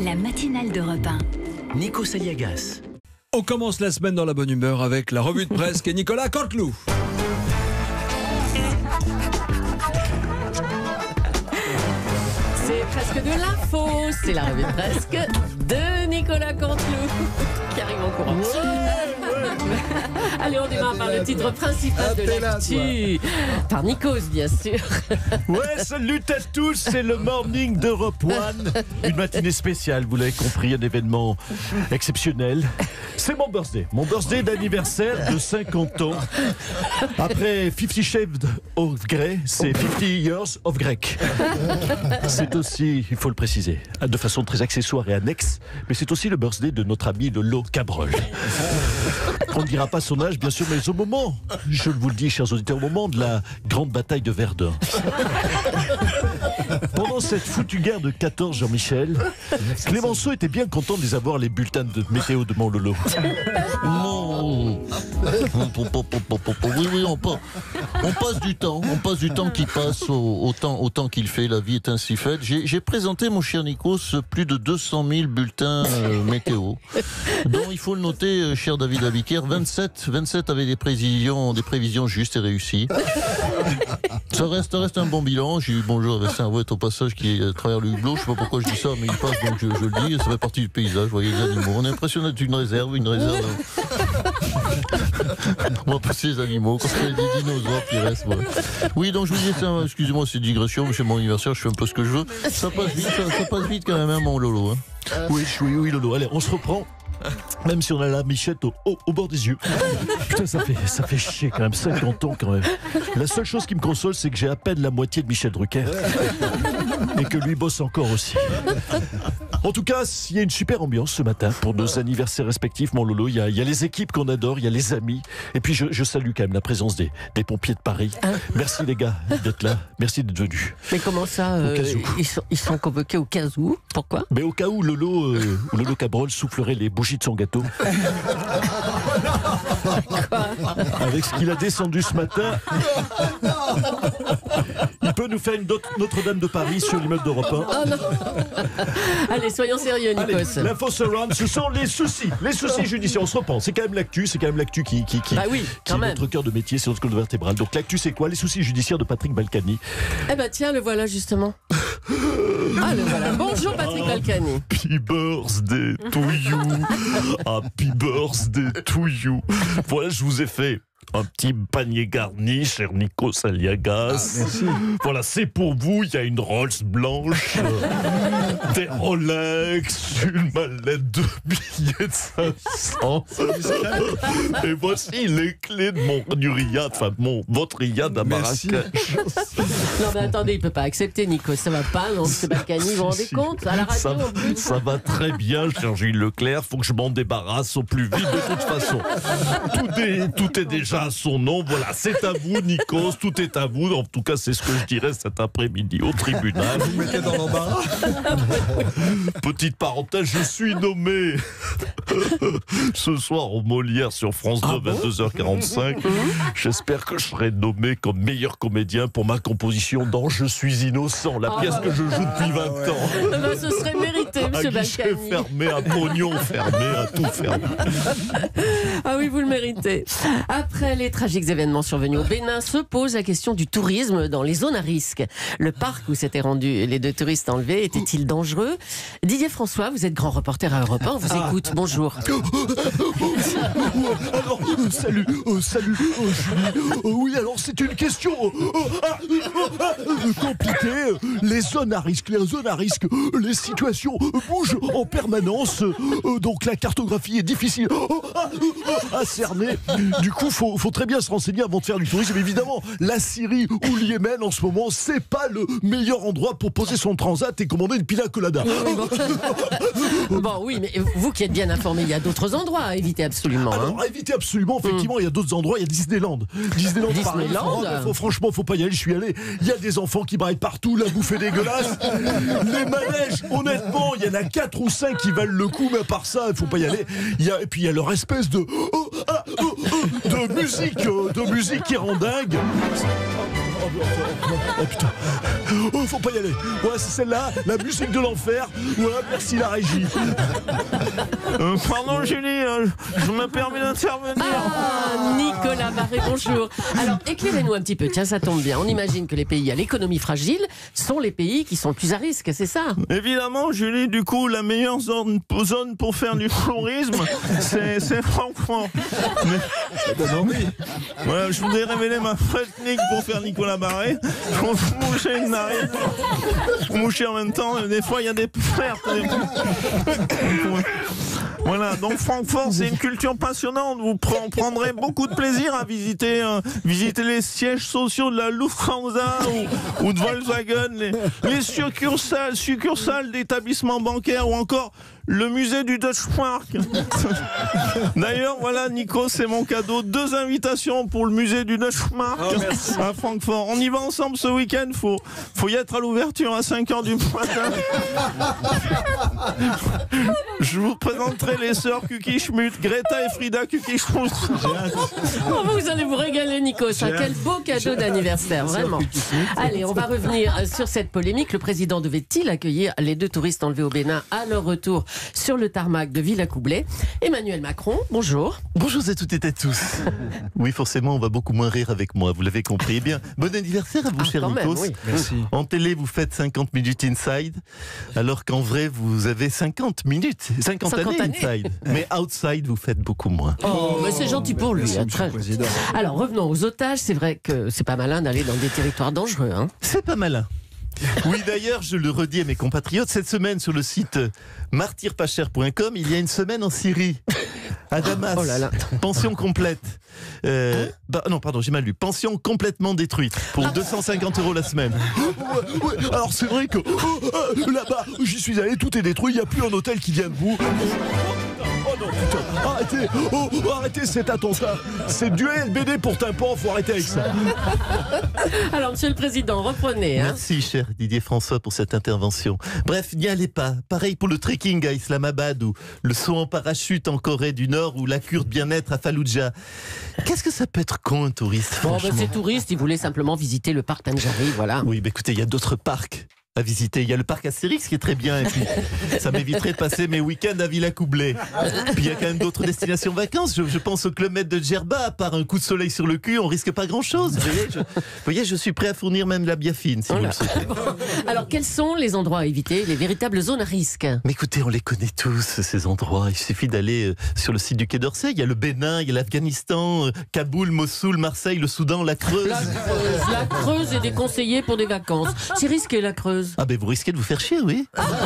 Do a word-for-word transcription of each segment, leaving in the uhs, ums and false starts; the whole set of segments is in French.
La matinale d'Europe un. Nico Saliagas. On commence la semaine dans la bonne humeur avec la revue de presse et Nicolas Canteloup. C'est presque de l'info, c'est la revue de presse de Nicolas Canteloup qui arrive en courant. Allez, on démarre par le titre principal de l'actu. Par Nikos, bien sûr. Ouais, salut à tous, c'est le morning d'Europe un. Une matinée spéciale, vous l'avez compris, un événement exceptionnel. C'est mon birthday, mon birthday d'anniversaire de cinquante ans. Après Fifty Shades of Grey, c'est Fifty Years of Grec. C'est aussi, il faut le préciser, de façon très accessoire et annexe, mais c'est aussi le birthday de notre ami Lolo Cabrol. On ne dira pas son âge, bien sûr, mais au moment, je vous le dis, chers auditeurs, au moment de la grande bataille de Verdun, pendant cette foutue guerre de quatorze, Jean-Michel, Clémenceau était bien content de les avoir, les bulletins de météo de mon Lolo. Non. Oui, oui, on, on passe du temps, on passe du temps qui passe au, au temps, au temps qu'il fait, la vie est ainsi faite. J'ai, j'ai présenté, mon cher Nikos, plus de deux cent mille bulletins euh, météo, dont il faut le noter, euh, cher David Abiker, vingt-sept, vingt-sept avaient des prévisions, des prévisions justes et réussies. Ça reste, reste un bon bilan. J'ai eu bonjour avec Saint-Vouet au passage qui est à travers le hublot. Je sais pas pourquoi je dis ça, mais il passe donc je, je le dis. Ça fait partie du paysage. Vous voyez les animaux. On a l'impression d'être une réserve, une réserve. On va passer les animaux. Quand il y a des dinosaures qui restent. Voilà. Oui, donc je vous disais, excusez-moi, c'est digression. C'est mon anniversaire, je fais un peu ce que je veux. Ça passe vite, ça, ça passe vite quand même, hein, mon Lolo. Hein. Oui, oui, oui, Lolo. Allez, on se reprend. Même si on a la michette au, au, au bord des yeux. Putain, ça fait, ça fait chier quand même, cinquante ans quand même. La seule chose qui me console, c'est que j'ai à peine la moitié de Michel Drucker. Et que lui bosse encore aussi. En tout cas, il y a une super ambiance ce matin pour nos anniversaires respectifs, mon Lolo. Il y a, il y a les équipes qu'on adore, il y a les amis. Et puis je, je salue quand même la présence des, des pompiers de Paris. Merci les gars d'être là. Merci d'être venus. Mais comment ça euh, ils, sont, ils sont convoqués au cas où? Pourquoi? Mais au cas où Lolo, euh, Lolo Cabrol soufflerait les bougies de son gâteau. Avec ce qu'il a descendu ce matin, il peut nous faire une Notre-Dame de Paris sur l'immeuble d'Europe un. Oh non. Allez, soyons sérieux, Nikos. L'info surround, ce sont les soucis, les soucis judiciaires. On se reprend. C'est quand même l'actu, c'est quand même l'actu qui, qui, qui, bah oui, qui est même. Notre cœur de métier, c'est notre colonne vertébrale. Donc l'actu, c'est quoi? Les soucis judiciaires de Patrick Balkany. Eh ben tiens, le voilà justement. Ah, le voilà. Bonjour Patrick Balkany. Happy birthday to you. Happy birthday to you. Voilà, je vous ai fait un petit panier garni, cher Nico Saliagas. Ah, merci. Voilà, c'est pour vous. Il y a une Rolls blanche, euh, des Rolex, une mallette de billets de cinq cents. Et voici les clés de mon du riad, enfin mon votre riad à Marrakech. Non mais attendez, il peut pas accepter, Nico. Ça va pas, non? C'est Balkany, vous vous rendez si, compte? À la radio ça, en plus. Ça va très bien, cher Gilles Leclerc. Faut que je m'en débarrasse au plus vite de toute façon. Tout est, tout est déjà à son nom. Voilà, c'est à vous, Nikos. Tout est à vous. En tout cas, c'est ce que je dirais cet après-midi au tribunal. Vous mettez dans l'embarras. Petite parenthèse, je suis nommé ce soir au Molière sur France deux, ah bon vingt-deux heures quarante-cinq. J'espère que je serai nommé comme meilleur comédien pour ma composition dans Je suis innocent, la pièce ah, que je joue depuis vingt ah, ouais. ans. Ben, ce serait mérité, monsieur Balkany. Fermé, à pognon fermé, à tout fermé. Ah oui, vous le méritez. Après les tragiques événements survenus au Bénin, se pose la question du tourisme dans les zones à risque. Le parc où s'étaient rendus les deux touristes enlevés était-il dangereux? Didier François, vous êtes grand reporter à Europe un, on vous ah. écoute. Bonjour. Alors, euh, salut, euh, salut, euh, Julie. Euh, oui, alors c'est une question euh, euh, compliquée. Les zones à risque, les zones à risque, les situations bougent en permanence. Euh, donc la cartographie est difficile à cerner. Du coup, faut, faut très bien se renseigner avant de faire du tourisme. Évidemment, la Syrie ou le Yémen en ce moment, c'est pas le meilleur endroit pour poser son transat et commander une pina colada. Bon, oui, mais vous qui êtes bien informé, il y a d'autres endroits à éviter absolument. Alors, hein. à éviter absolument, effectivement, il y a d'autres endroits. Il y a Disneyland. Disneyland, Disneyland Paris, faut, franchement, faut pas y aller, je suis allé. Il y a des enfants qui braillent partout, la bouffe est dégueulasse. Les manèges, honnêtement, il y en a quatre ou cinq qui valent le coup, mais à part ça, il faut pas y aller. Il y a, et puis il y a leur espèce de, oh, ah, oh, oh, de musique, de musique qui rend dingue. Oh, oh, oh, oh, oh putain. Oh, faut pas y aller. Ouais, c'est celle-là, la musique de l'enfer. Ouais, merci la régie. Euh, pardon Julie, euh, je me permets d'intervenir. Ah, Nicolas Barré, bonjour. Alors, éclairez-nous un petit peu. Tiens, ça tombe bien. On imagine que les pays à l'économie fragile sont les pays qui sont le plus à risque, c'est ça? Évidemment, Julie, du coup, la meilleure zone, zone pour faire du tourisme, c'est, c'est Francfort. Mais, voilà, je voudrais révéler ma technique pour faire Nicolas Barré. Faut moucher une narine. Moucher en même temps, des fois, il y a des pertes. Voilà, donc Francfort, c'est une culture passionnante. Vous prendrez beaucoup de plaisir à visiter, euh, visiter les sièges sociaux de la Lufthansa ou, ou de Volkswagen, les, les succursales, succursales d'établissements bancaires ou encore le musée du Deutsche Mark. D'ailleurs, voilà, Nico, c'est mon cadeau. Deux invitations pour le musée du Deutsche Mark oh, à Francfort. On y va ensemble ce week-end. Faut, faut y être à l'ouverture à cinq heures du matin. Je vous présenterai les sœurs Kukischmuth, Greta et Frida Kukischmuth. Oh, vous allez vous régaler, Nico. Ça, quel beau cadeau d'anniversaire, vraiment. Allez, on va revenir sur cette polémique. Le président devait-il accueillir les deux touristes enlevés au Bénin à leur retour sur le tarmac de Villacoublay? Emmanuel Macron, bonjour. Bonjour à toutes et à tous. Oui, forcément, on va beaucoup moins rire avec moi, vous l'avez compris. Eh bien, bon anniversaire à vous, Ah, cher quand même, Nikos. oui. Merci. En télé, vous faites cinquante minutes inside, alors qu'en vrai, vous avez cinquante minutes, cinquante, cinquante années, années. inside. Mais outside, vous faites beaucoup moins. Oh, mais c'est gentil pour lui. Merci, hein, monsieur très le président. Alors, revenons aux otages. C'est vrai que c'est pas malin d'aller dans des territoires dangereux. Hein. C'est pas malin. Oui, d'ailleurs, je le redis à mes compatriotes, cette semaine sur le site martyr pas cher point com, il y a une semaine en Syrie, à Damas. Oh là là. Pension complète. Euh, bah, non, pardon, j'ai mal lu. Pension complètement détruite pour deux cent cinquante euros la semaine. Ouais, ouais, alors c'est vrai que oh, euh, là-bas, j'y suis allé, tout est détruit, il n'y a plus un hôtel qui vient debout. Oh non, putain, arrêtez, oh, oh, arrêtez cet attentat. C'est du L B D pour tympan, faut arrêter avec ça. Alors, monsieur le président, reprenez. Hein. Merci, cher Didier François, pour cette intervention. Bref, n'y allez pas. Pareil pour le trekking à Islamabad ou le saut en parachute en Corée du Nord ou la cure de bien-être à Fallujah. Qu'est-ce que ça peut être con, un touriste, Bon, franchement? ben, ces touristes, ils voulaient simplement visiter le parc Tanjari, voilà. Oui, bah écoutez, il y a d'autres parcs à visiter. Il y a le parc Astérix qui est très bien, et puis ça m'éviterait de passer mes week-ends à Villacoublay. Puis il y a quand même d'autres destinations vacances. Je, je pense au Club Med de Djerba. À part un coup de soleil sur le cul, on risque pas grand-chose. Vous voyez, je, vous voyez, je suis prêt à fournir même la biafine, si vous le souhaitez. Bon. Alors, quels sont les endroits à éviter, les véritables zones à risque? Mais écoutez, on les connaît tous, ces endroits. Il suffit d'aller euh, sur le site du Quai d'Orsay. Il y a le Bénin, il y a l'Afghanistan, euh, Kaboul, Mossoul, Marseille, le Soudan, la Creuse. La Creuse, la Creuse est déconseillée pour des vacances. C'est risqué, la Creuse. Ah ben vous risquez de vous faire chier, oui.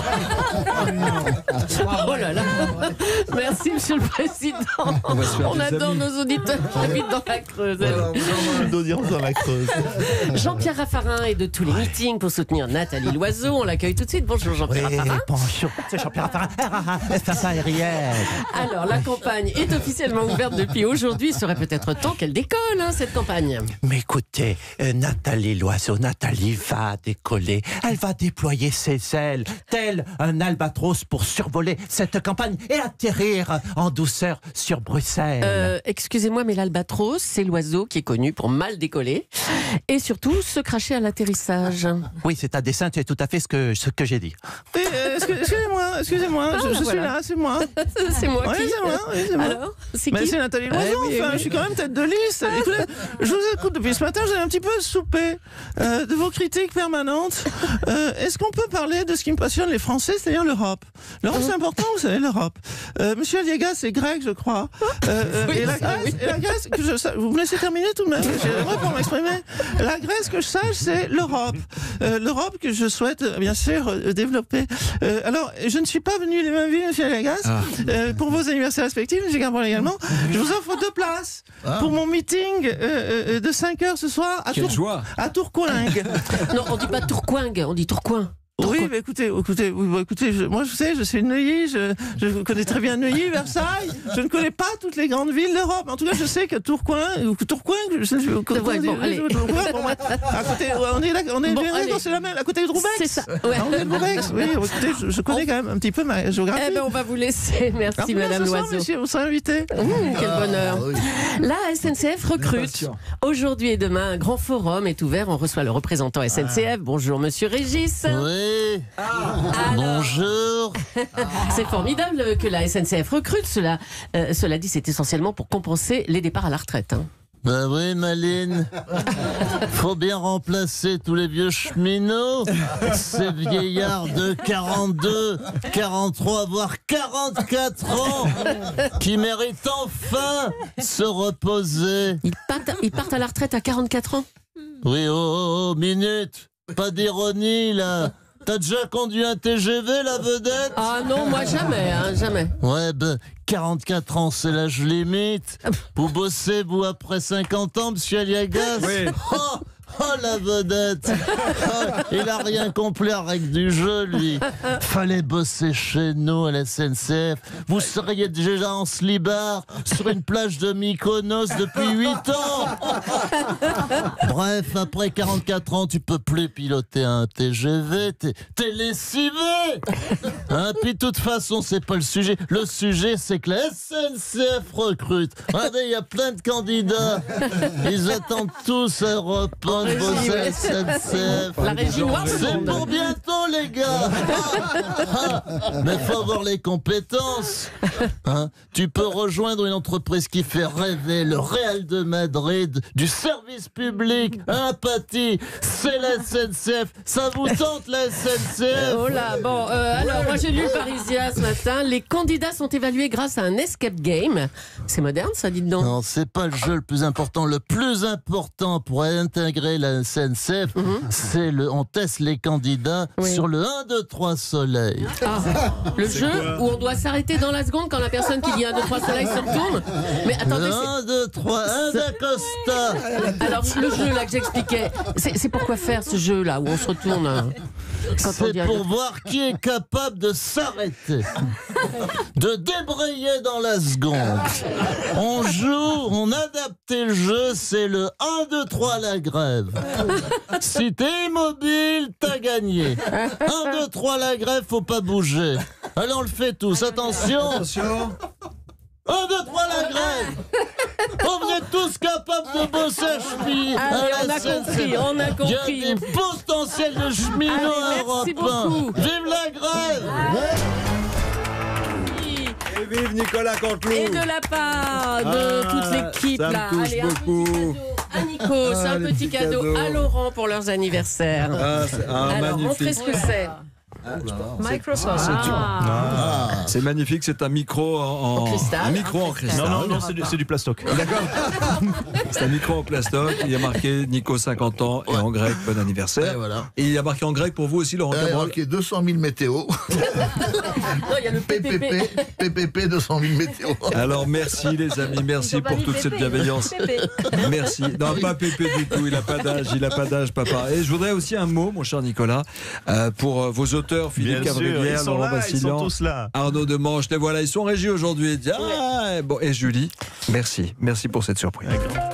Oh là là. Merci, monsieur le président. On va se faire On des adore amis. nos auditeurs qui habitent dans la Creuse. D'audience dans la Creuse. Jean-Pierre Raffarin est de tous les meetings pour soutenir Nathalie Loiseau. On l'accueille tout de suite. Bonjour Jean-Pierre Raffarin. bonjour, c'est Jean-Pierre Raffarin, station aérienne. Alors, la campagne est officiellement ouverte depuis aujourd'hui. Il serait peut-être temps qu'elle décolle, hein, cette campagne. Mais écoutez, euh, Nathalie Loiseau, Nathalie va décoller. Elle va déployer ses ailes, tel un albatros pour survoler cette campagne et atterrir en douceur sur Bruxelles. Euh, excusez-moi, mais l'albatros, c'est l'oiseau qui est connu pour mal décoller et surtout se cracher à l'atterrissage. Oui, c'est à dessein, c'est tout à fait ce que, ce que j'ai dit. Oui, euh, excuse- excusez-moi, excusez-moi, Ah, je, je suis voilà. là, c'est moi. C'est moi Oui, qui. c'est moi, oui, c'est moi. Alors, c'est Mais qui c'est Nathalie Loiseau, Ah oui, enfin, oui. je suis quand même tête de liste. Écoutez, je vous écoute depuis ce matin, j'ai un petit peu soupé euh, de vos critiques permanentes. Euh, Est-ce qu'on peut parler de ce qui me passionne les Français, c'est-à-dire l'Europe? L'Europe, c'est important, vous savez, l'Europe. Euh, Monsieur Aliaga, c'est grec, je crois. Euh, euh, Oui, et, la ça, Grèce, oui. et la Grèce, que je, sa- vous me laissez terminer tout de même, j'aimerais pour m'exprimer. La Grèce, que je sache, c'est l'Europe. Euh, L'Europe que je souhaite, euh, bien sûr, euh, développer. Euh, alors, je ne suis pas venu les mêmes villes, Monsieur Aliagas. Ah. Euh, pour vos anniversaires respectifs, Monsieur Garbrol également. Je vous offre deux places pour mon meeting euh, euh, de cinq heures ce soir à, Quelle Tour joie. à Tourcoing. Non, on dit pas Tourcoing, on dit Tourcoing. Oui, mais écoutez, écoutez, oui, bah, écoutez, je- moi je sais, je suis de Neuilly, je, je connais très bien Neuilly, Versailles. Je ne connais pas toutes les grandes villes d'Europe. En tout cas, je sais que Tourcoing, ou que Tourcoing, je sais, je, comment Ouais, on dit, bon, allez. Tourcoing, bon, ouais, à côté, on est là, on est Bon, bien allez. d'accord, c'est la même, à côté de Roubaix. C'est ça. Ouais. Ah, on est de Roubaix, oui, écoutez, je, je connais quand même un petit peu ma géographie. Eh ben, on va vous laisser. Merci, Alors, Madame ce soir, Loiseau. monsieur, vous serez invité. Mmh, quel bonheur. Ah oui. La S N C F recrute. Impatient. Aujourd'hui et demain, un grand forum est ouvert. On reçoit le représentant S N C F. Bonjour, monsieur Régis. Oui. Alors, Bonjour. c'est formidable que la S N C F recrute. Cela, euh, cela dit, c'est essentiellement pour compenser les départs à la retraite. hein. Bah oui, Maline. Faut bien remplacer tous les vieux cheminots. Ces vieillards de quarante-deux, quarante-trois, voire quarante-quatre ans qui méritent enfin se reposer. Ils partent, ils partent à la retraite à quarante-quatre ans. Oui, oh, oh, oh, minute. Pas d'ironie, là. T'as déjà conduit un T G V, la vedette? Ah non, moi jamais, hein, jamais. Ouais, ben, quarante-quatre ans, c'est l'âge limite. Vous bossez, vous, après cinquante ans, monsieur Aliagas? Oui. Oh, oh, la vedette. Oh, il a rien compris à la règle du jeu, lui. Fallait bosser chez nous, à la S N C F. Vous seriez déjà en slibard sur une plage de Mykonos depuis huit ans. Bref, après quarante-quatre ans, tu peux plus piloter un T G V. T'es, t'es lessivé. Hein, puis de toute façon, c'est pas le sujet. Le sujet, c'est que la S N C F recrute. Regardez, il y a plein de candidats. Ils attendent tous à Europe un de bosser à la S N C F. La régie noire C'est seconde. pour bientôt, les gars. Ah, mais faut avoir les compétences. Hein, tu peux rejoindre une entreprise qui fait rêver, le Real de Madrid, du service public, hein, Paty? C'est la S N C F. Ça vous tente, la S N C F? Oh là, bon, euh, alors moi j'ai lu le Parisien ce matin. Les candidats sont évalués grâce à un escape game. C'est moderne, ça, dites donc. Non, c'est pas le jeu le plus important. Le plus important pour intégrer la S N C F, c'est le. On teste les candidats Oui. sur le un, deux, trois soleil. Ah, le jeu où on doit s'arrêter dans la seconde quand la personne qui dit un, deux, trois soleils se retourne. Mais attendez, Le c'est- un, deux, trois, un d'Acosta. alors le jeu là que j'expliquais, c'est c'est pourquoi faire ce jeu là où on se retourne hein, quand on C'est dit un, pour deux, voir qui est capable de s'arrêter, de débrayer dans la seconde. On joue, on adapte le jeu, c'est le un, deux, trois la grève. Si t'es immobile, t'as gagné. un, deux, trois la grève, faut pas bouger. Allez, on le fait tous, attention. un, deux, trois la grève. Oh, vous êtes tous capables de bosser à cheminots. Allez, à on la a S N C F. compris, on a Il compris. y a des potentiels de cheminots Allez, à merci Europe un. beaucoup. Vive la grève. Et vive Nicolas Canteloup. Et de la part de Ah, toute l'équipe ça me là, touche allez, un beaucoup. petit cadeau à Nikos, Ah, un les petit petits cadeau cadeaux. à Laurent pour leurs anniversaires. Ah, c'est un Alors, montrez magnifique. ce que c'est. Microphone. C'est magnifique, c'est un micro en, En cristal. Un micro en cristal. Non, non, non, c'est du, c'est du plastoc. D'accord. C'est un micro en plastoc. Il y a marqué Nico cinquante ans et en grec bon anniversaire. Et voilà. Et il y a marqué en grec pour vous aussi, Laurent Il y a Cabrol. marqué deux cent mille météo. Non, il y a le P P P. P P P, P P P deux cent mille météo. Alors merci les amis, merci pour toute cette bienveillance. Merci. Non, pas Pépé du tout, il n'a pas d'âge, il n'a pas d'âge, papa. Et je voudrais aussi un mot, mon cher Nicolas, euh, pour euh, vos auteurs, Philippe Bien sûr, ils Cavrivière, sont Laurent là, ils sont Vassillan, tous là. Arnaud Demanche, les voilà, ils sont régis aujourd'hui. Ah, bon, et Julie, merci, merci pour cette surprise.